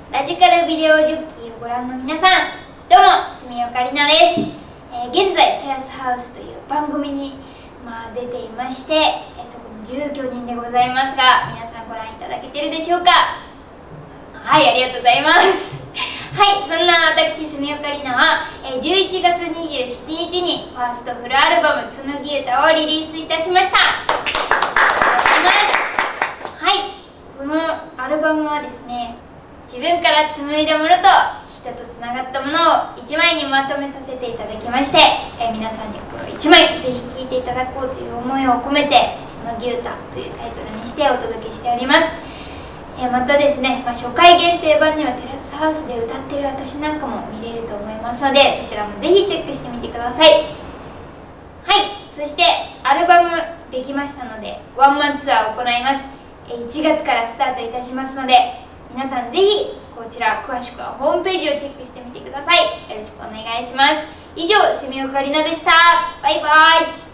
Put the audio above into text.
ラジカルビデオジョッキーをご覧の皆さん、どうも住岡里奈です。現在テラスハウスという番組に、出ていまして、そこの住居人でございますが、皆さんご覧いただけてるでしょうか。はい、ありがとうございます。はい、そんな私住岡里奈は11月27日にファーストフルアルバム「紡ぎ歌」をリリースいたしました。ありがとうございます。はい、このアルバムはですね、自分から紡いだものと人とつながったものを1枚にまとめさせていただきまして、皆さんにこの1枚ぜひ聴いていただこうという思いを込めて「紡ぎ歌」というタイトルにしてお届けしております。またですね、初回限定版にはテラスハウスで歌ってる私なんかも見れると思いますので、そちらもぜひチェックしてみてください。はい、そしてアルバムできましたのでワンマンツアーを行います。1月からスタートいたしますので、皆さんぜひこちら詳しくはホームページをチェックしてみてください。よろしくお願いします。以上、住岡里奈でした。バイバイ。